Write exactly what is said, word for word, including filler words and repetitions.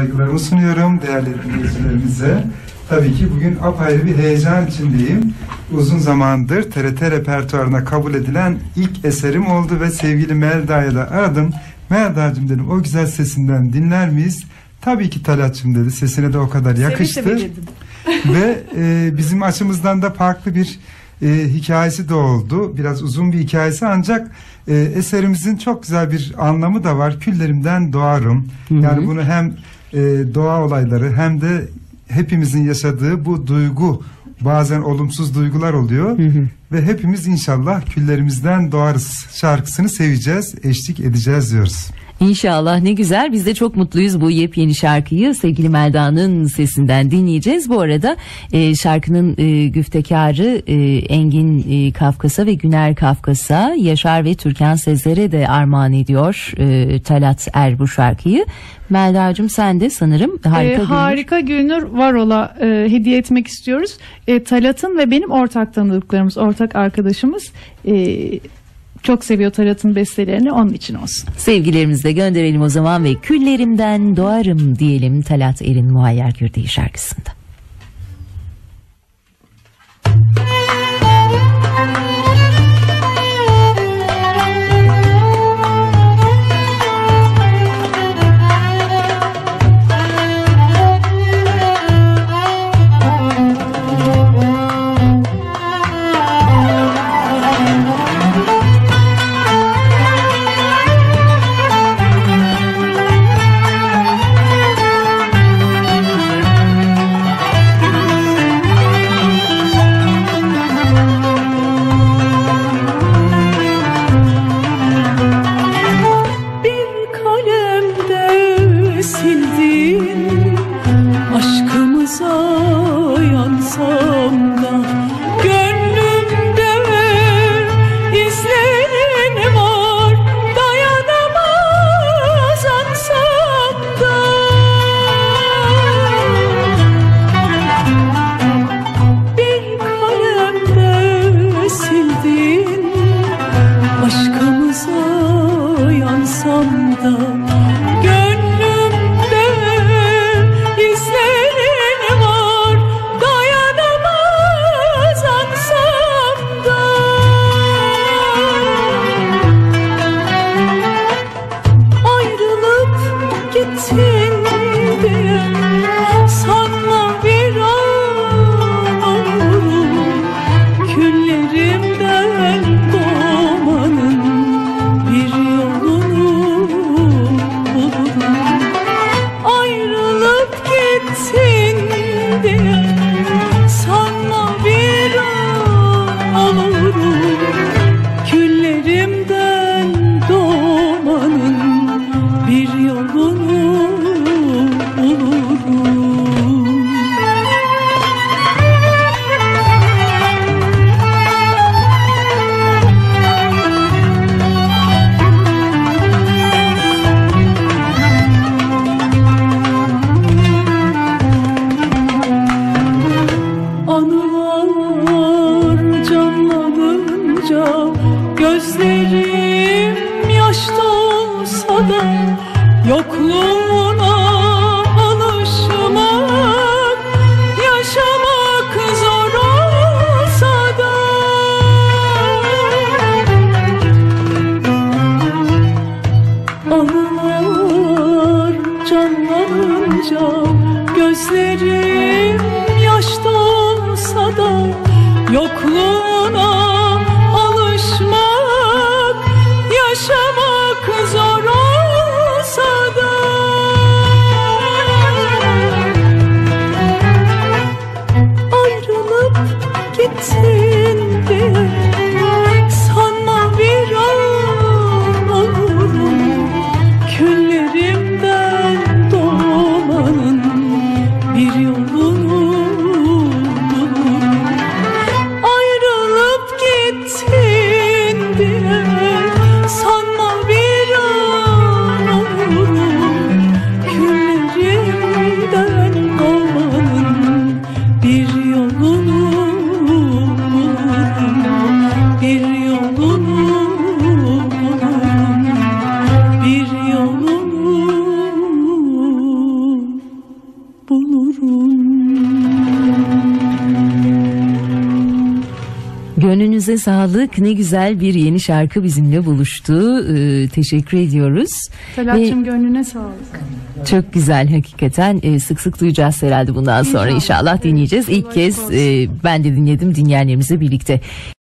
Saygılarımı sunuyorum değerli dinleyicilerimize. Tabii ki bugün apayrı bir heyecan içindeyim. Uzun zamandır T R T repertuarına kabul edilen ilk eserim oldu ve sevgili Melda'ya da aradım. Melda'cığım dedim, o güzel sesinden dinler miyiz? Tabii ki Talat'cığım dedi. Sesine de o kadar yakıştı. Seve seve Ve e, bizim açımızdan da farklı bir e, hikayesi de oldu. Biraz uzun bir hikayesi, ancak e, eserimizin çok güzel bir anlamı da var. Küllerimden doğarım. Hı hı. Yani bunu hem e, doğa olayları hem de hepimizin yaşadığı bu duygu, bazen olumsuz duygular oluyor. Hı hı. Ve hepimiz inşallah küllerimizden doğarız şarkısını seveceğiz, eşlik edeceğiz diyoruz. İnşallah, ne güzel. Biz de çok mutluyuz, bu yepyeni şarkıyı sevgili Melda'nın sesinden dinleyeceğiz. Bu arada e, şarkının e, güftekarı e, Engin e, Kafkas'a ve Güner Kafkas'a, Yaşar ve Türkan Sezer'e de armağan ediyor e, Talat Er bu şarkıyı. Melda'cığım, sen de sanırım Harika e, Harika Gülnur Varol'a e, hediye etmek istiyoruz. E, Talat'ın ve benim ortak tanıdıklarımız, ortak arkadaşımız e, çok seviyor Talat'ın bestelerini, onun için olsun. Sevgilerimizi de gönderelim o zaman ve küllerimden doğarım diyelim Talat Er'in Muhayyer Kürdeği şarkısında. Gönlünüze sağlık. Ne güzel bir yeni şarkı bizimle buluştu. Ee, teşekkür ediyoruz. Talat'cığım gönlüne sağlık. Çok güzel hakikaten. Ee, sık sık duyacağız herhalde bundan sonra İnşallah. inşallah dinleyeceğiz. İlk Evet, kez e, ben de dinledim, dinleyenlerimizle birlikte.